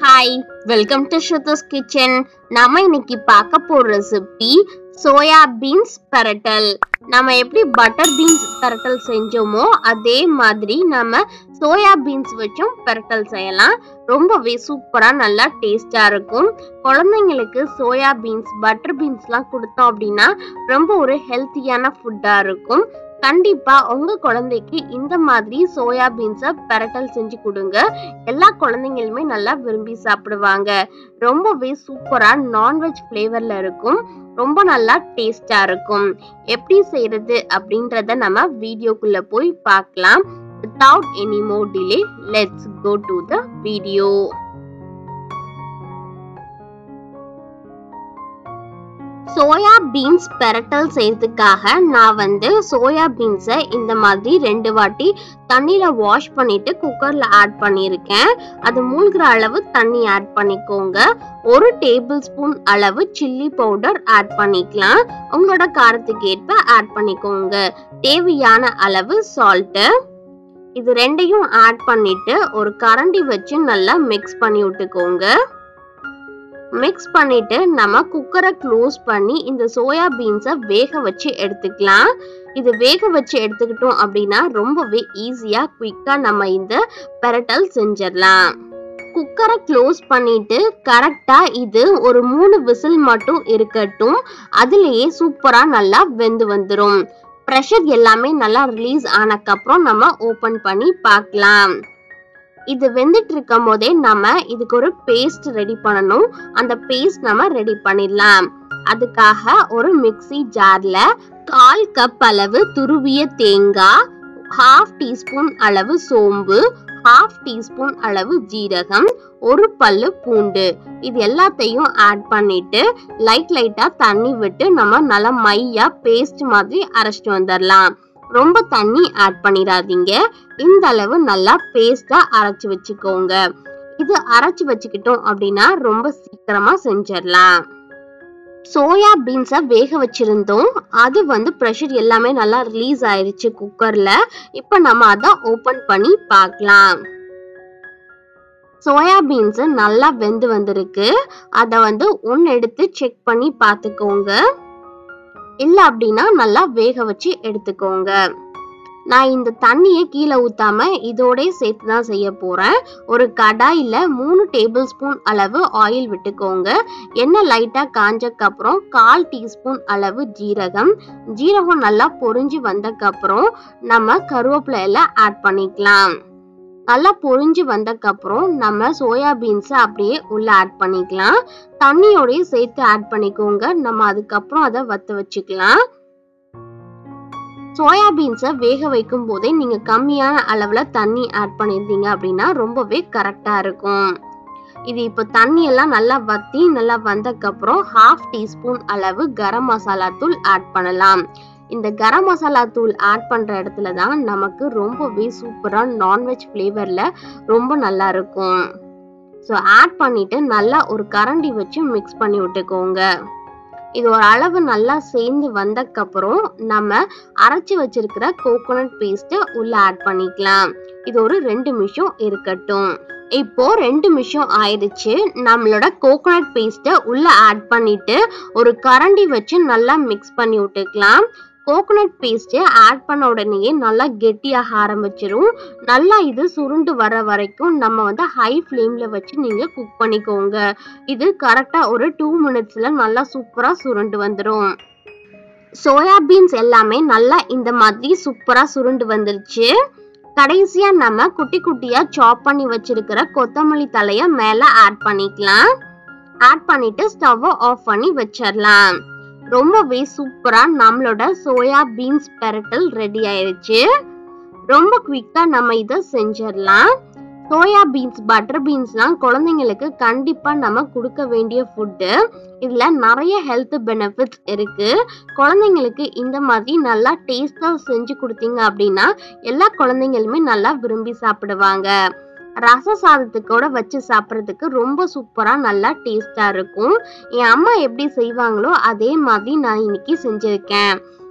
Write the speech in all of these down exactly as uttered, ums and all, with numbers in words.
Hi, welcome to Shrutu's Kitchen. நாம இன்னைக்கு பார்க்க போற ரெசிபி சோயா பீன்ஸ் பரட்டல். நாம எப்படி பட்டர் பீன்ஸ் பரட்டல் செஞ்சோமோ அதே மாதிரி நாம சோயா பீன்ஸ் வச்சும் பரட்டல் செய்யலாம். ரொம்பவே சூப்பரா நல்லா டேஸ்டா இருக்கும். குழந்தைங்களுக்கு சோயா பீன்ஸ் பட்டர் பீன்ஸ்லாம் கொடுத்தோம் அப்படின்னா ரொம்ப ஒரு ஹெல்த்தியான ஃபுட்டா இருக்கும். கண்டிப்பா உங்க குழந்தைக்கு இந்த மாதிரி சோயா பீன்ஸை பரட்டல் செஞ்சு கொடுங்க. எல்லா குழந்தைங்களுமே நல்லா விரும்பி சாப்பிடுவாங்க. ரொம்பவே சூப்பரா நான்வெஜ் ஃப்ளேவர்ல இருக்கும். ரொம்ப நல்லா டேஸ்டா இருக்கும். எப்படி செய்யறது அப்படின்றத நம்ம வீடியோக்குள்ள போய் பார்க்கலாம். Without any more delay, let's go to the video. Soya beans பரட்டல் செய்யறதுக்காக நான் வந்து சோயா பீன்ஸை இந்த மாதிரி ரெண்டு வாட்டி தண்ணியில வாஷ் பண்ணிட்டு குக்கர்ல ஆட் பண்ணியிருக்கேன். அது மூழ்கிற அளவு தண்ணி ஆட் பண்ணிக்கோங்க. ஒரு டேபிள் ஸ்பூன் அளவு சில்லி பவுடர் ஆட் பண்ணிக்கலாம். உங்களோட காரத்துக்கு ஏற்ப ஆட் பண்ணிக்கோங்க. தேவையான அளவு சால்ட். இது ரெண்டையும் ஆட் பண்ணிட்டு ஒரு கரண்டி வச்சு நல்லா மிக்ஸ் பண்ணி விட்டுக்கோங்க. மிக்ஸ் பண்ணிட்டு நம்ம குக்கரை க்ளோஸ் பண்ணி இந்த சோயா பீன்ஸை வேக வச்சு எடுத்துக்கலாம். இது வேக வச்சு எடுத்துக்கிட்டோம் அப்படின்னா ரொம்பவே ஈஸியா குயிக்கா நம்ம இந்த பரட்டல் செஞ்சிடலாம். குக்கரை க்ளோஸ் பண்ணிட்டு கரெக்டா இது ஒரு மூணு விசில் மட்டும் இருக்கட்டும். அதுலயே சூப்பரா நல்லா வெந்து வந்துடும். ப்ரெஷர் எல்லாமே நல்லா ரிலீஸ் ஆனதுக்கப்புறம் நம்ம ஓபன் பண்ணி பார்க்கலாம். இது வெந்துட்டு இருக்கும் போதே நம்ம இதுக்கு ஒரு பேஸ்ட் ரெடி பண்ணணும். அந்த பேஸ்ட் நம்ம ரெடி பண்ணிடலாம். அதுக்காக ஒரு மிக்ஸி ஜார்ல கால் கப் அளவு துருவிய தேங்காய், ஹாஃப் டீஸ்பூன் அளவு சோம்பு, ஹாஃப் டீஸ்பூன் அளவு ஜீரகம், ஒரு பல்லு பூண்டு, இது எல்லாத்தையும் ஆட் பண்ணிட்டு லைட் லைட்டா தண்ணி விட்டு நம்ம நல்லா மையா பேஸ்ட் மாதிரி அரைச்சிட்டு வந்துடலாம். ரொம்ப தண்ணி ஆட் பண்ணிடாதீங்க. இந்த அளவு நல்லா பேஸ்டா அரைச்சு வச்சுக்கோங்க. இது அரைச்சு வச்சுக்கிட்டோம் அப்படின்னா ரொம்ப சீக்கிரமா செஞ்சிடலாம். சோயா பீன்ஸை வேக வச்சிருந்தோம். அது வந்து ப்ரெஷர் எல்லாமே நல்லா ரிலீஸ் ஆயிருச்சு குக்கர்ல. இப்போ நம்ம அதை ஓபன் பண்ணி பார்க்கலாம். சோயா பீன்ஸ் நல்லா வெந்து வந்திருக்கு. அதை வந்து ஒன்னு எடுத்து செக் பண்ணி பார்த்துக்கோங்க. இல்ல அப்படின்னா நல்லா வேக வச்சு எடுத்துக்கோங்க. நான் இந்த தண்ணியை கீழே ஊத்தாம இதோட சேர்த்து தான் செய்ய போறேன். ஒரு கடாயில மூணு டேபிள் ஸ்பூன் அளவு ஆயில் விட்டுக்கோங்க. எண்ணெய் லைட்டா காஞ்சக்கு அப்புறம் கால் டீஸ்பூன் அளவு ஜீரகம். ஜீரகம் நல்லா பொரிஞ்சு வந்தக்கு அப்புறம் நம்ம கருவேப்பிலை எல்லாம் ஆட் பண்ணிக்கலாம். நல்லா பொரிஞ்சு வந்தக்கு அப்புறம் நம்ம சோயா பீன்ஸை அப்படியே உள்ள ஆட் பண்ணிக்கலாம். தண்ணியோடய சேர்த்து ஆட் பண்ணிக்கோங்க. நம்ம அதுக்கப்புறம் அதை வத்த வச்சுக்கலாம். சோயா பீன்ஸை வேக வைக்கும் போதே நீங்க கம்மியான அளவுல தண்ணி ஆட் பண்ணிருந்தீங்க அப்படின்னா ரொம்பவே கரெக்டா இருக்கும். இது இப்போ தண்ணி எல்லாம் நல்லா வத்தி நல்லா வந்தக்கு அப்புறம் ஹாஃப் டீஸ்பூன் அளவு கரம் மசாலா தூள் ஆட் பண்ணலாம். இந்த கரம் மசாலா தூள் ஆட் பண்ற இடத்துல தான் நமக்கு ரொம்பவே சூப்பரா நான்வெஜ் ஃப்ளேவர்ல ரொம்ப நல்லா இருக்கும். ஸோ ஆட் பண்ணிட்டு நல்லா ஒரு கரண்டி வச்சு மிக்ஸ் பண்ணி விட்டுக்கோங்க. இது ஒரு அளவு நல்லா சேர்ந்து வந்தக்கு அப்புறம் நம்ம அரைச்சு வச்சிருக்கிற கோகோனட் பேஸ்ட்டை உள்ள ஆட் பண்ணிக்கலாம். இது ஒரு ரெண்டு நிமிஷம் இருக்கட்டும். இப்போ ரெண்டு நிமிஷம் ஆயிடுச்சு. நம்மளோட கோகோனட் பேஸ்ட்டை உள்ள ஆட் பண்ணிட்டு ஒரு கரண்டி வச்சு நல்லா மிக்ஸ் பண்ணி விட்டுக்கலாம். கோகோனட் பேஸ்ட்டை ஆட் பண்ண உடனேயே நல்லா கெட்டியாக ஆரம்பிச்சிடும். நல்லா இது சுருண்டு வர வரைக்கும் நம்ம வந்து ஹை ஃப்ளேம்ல வச்சு நீங்க குக் பண்ணிக்கோங்க. இது கரெக்டா ஒரு டூ மினிட்ஸ்ல நல்லா சூப்பரா சுருண்டு வந்துடும். சோயா பீன்ஸ் எல்லாமே நல்லா இந்த மாதிரி சூப்பரா சுருண்டு வந்துருச்சு. கடைசியா நம்ம குட்டி குட்டியா சாப் பண்ணி வச்சிருக்கிற கொத்தமல்லி தலைய மேல ஆட் பண்ணிக்கலாம். ஆட் பண்ணிட்டு ஸ்டவ் ஆஃப் பண்ணி வச்சிடலாம். ரொம்பவே சூப்பரா நம்மளோட சோயா பீன்ஸ் பரட்டல் ரெடி ஆயிருச்சு. ரொம்ப குவிக்கா நம்ம இதை செஞ்சிடலாம். சோயா பீன்ஸ் பட்டர் பீன்ஸ்லாம் குழந்தைங்களுக்கு கண்டிப்பா நம்ம கொடுக்க வேண்டிய ஃபுட்டு. இதுல நிறைய ஹெல்த் பெனிஃபிட்ஸ் இருக்கு. குழந்தைங்களுக்கு இந்த மாதிரி நல்லா டேஸ்டா செஞ்சு கொடுத்தீங்க அப்படின்னா எல்லா குழந்தைங்களுமே நல்லா விரும்பி சாப்பிடுவாங்க. ரச சாதத்துக்கூட வச்சு சாப்பிட்றதுக்கு ரொம்ப சூப்பரா நல்லா டேஸ்டா இருக்கும். என் அம்மா எப்படி செய்வாங்களோ அதே மாதிரி நான் இன்னைக்கு செஞ்சிருக்கேன்.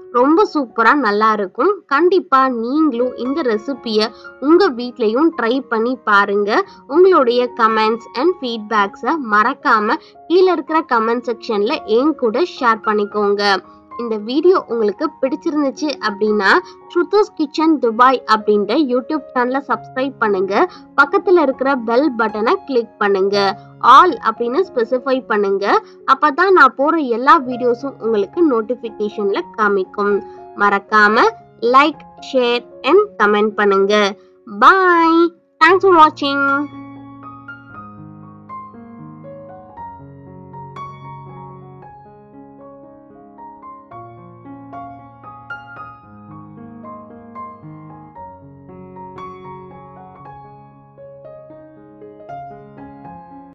ரொம்ப சூப்பரா நல்லா இருக்கும். கண்டிப்பா நீங்களும் இந்த ரெசிபியை உங்க வீட்லயும் ட்ரை பண்ணி பாருங்க. உங்களுடைய கமெண்ட்ஸ் அண்ட் ஃபீட்பேக்ஸை மறக்காம கீழே இருக்கிற கமெண்ட் செக்ஷன்ல என் கூட ஷேர் பண்ணிக்கோங்க. இந்த வீடியோ உங்களுக்கு பிடிச்சிருந்துச்சு அப்படின்னா ஸ்ருதோஸ் கிச்சன் துபாய் அப்படின்ற யூடியூப் சேனலை சப்ஸ்கிரைப் பண்ணுங்க. பக்கத்துல இருக்கிற பெல் பட்டனை கிளிக் பண்ணுங்க. ஆல் அப்படின்னு ஸ்பெசிஃபை பண்ணுங்க. அப்பதான் நான் போற எல்லா வீடியோஸும் உங்களுக்கு நோட்டிபிகேஷன்ல காமிக்கும். மறக்காம லைக், ஷேர் அண்ட் கமெண்ட் பண்ணுங்க. பாய். தேங்க்ஸ் ஃபார் வாட்சிங்.